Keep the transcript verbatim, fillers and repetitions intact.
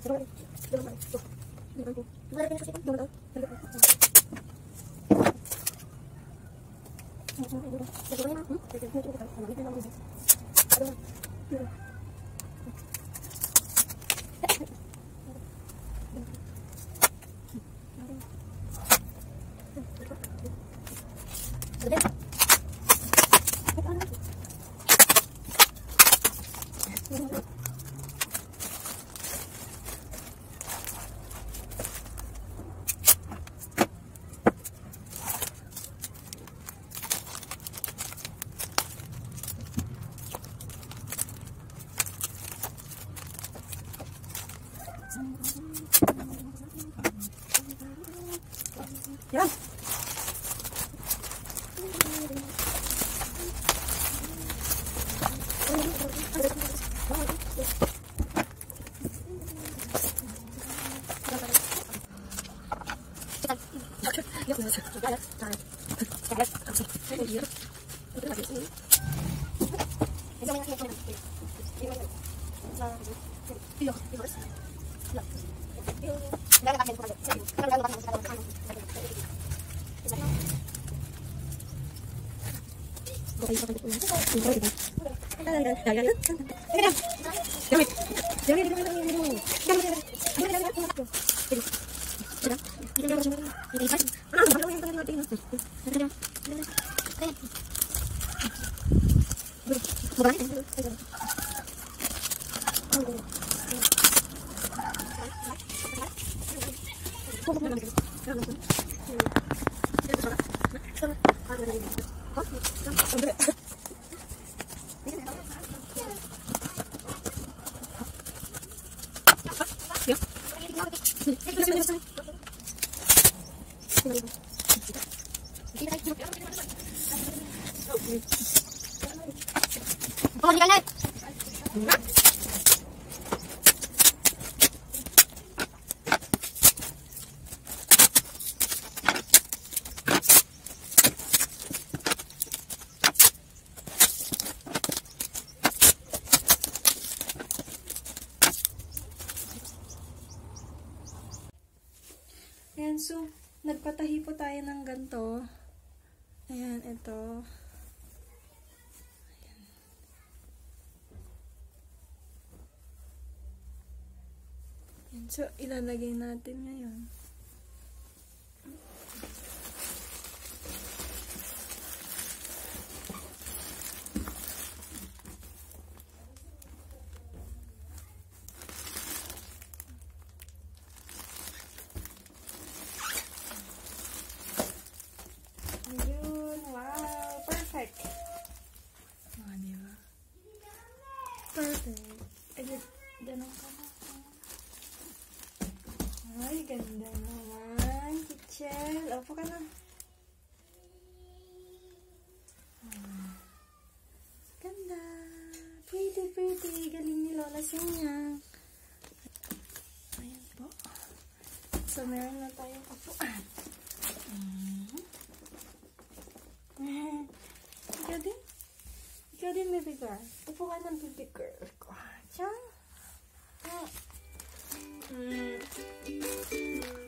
Yan. Ayan, so, nagpatahi po tayo ng ganito. Ayan, ito. Ayan. Ayan, so, ilalagay natin ngayon. Perfect. Ay, ganun ka na. Ay, ganda naman. Kitchel. Opo ka na. Ah, ganda. Pretty, pretty. Galing ni Lola Sinyang. Ayan po. So, meron na tayong upuan. Mm-hmm. Ikaw din? Ikaw din, baby girl. Upo ka ng baby girl ko. Diyan. Ah. Mm.